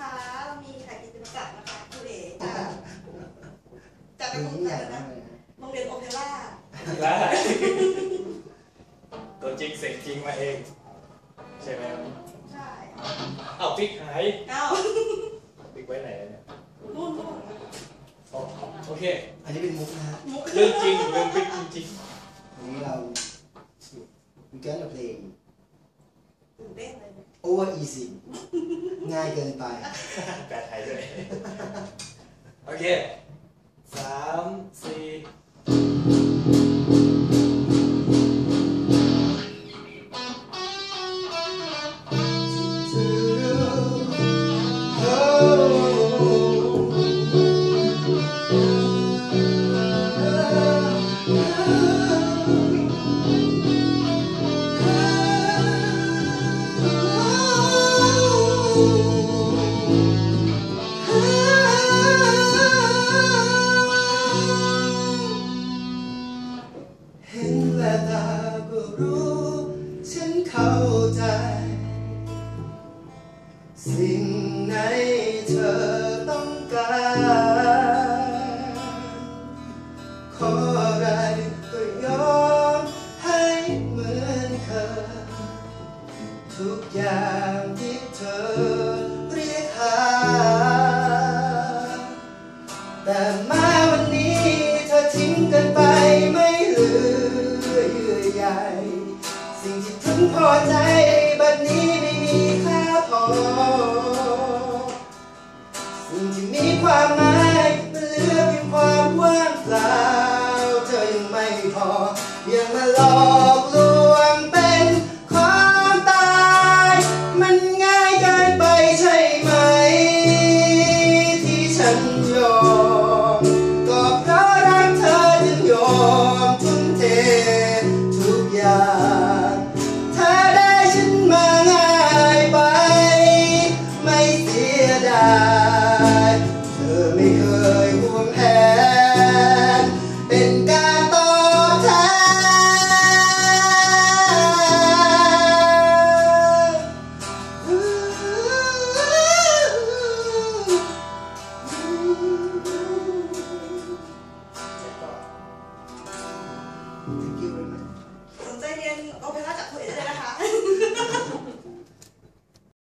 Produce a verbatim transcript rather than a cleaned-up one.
นะคะเรามีแขกกิตติมศักดิ์นะคะครูเอ๋จากจากกระทุ่มอะไรนะโรงเรียนโอเปร่าได้ตัวจริงเสียงจริงมาเองใช่ไหมใช่เอาปิ๊กหายเอาปิ๊กไว้ไหนเนี่ยนู่นนู่นโอเคอันนี้เป็นมุกนะฮะเรื่องจริงเรื่องปิ๊กจริงวันนี้เรามีการเพลงตื่นเต้นเลย over easy ง่ายเกินไปแปลไทยด้วยโอเคสามสี่เห็นแววตาก็รู้ฉันเข้าใจสิ่งไหนเธอ